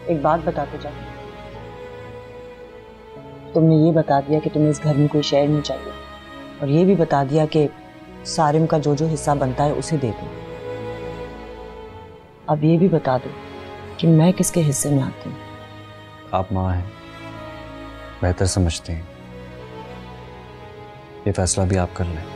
एक बात बताते जाओ, तुमने ये बता दिया कि तुम्हें इस घर में कोई शेयर नहीं चाहिए, और ये भी बता दिया कि सारिम का जो जो हिस्सा बनता है उसे दे दो। अब ये भी बता दो कि मैं किसके हिस्से में आती हूँ। आप माँ हैं, बेहतर समझते हैं, ये फैसला भी आप कर लें।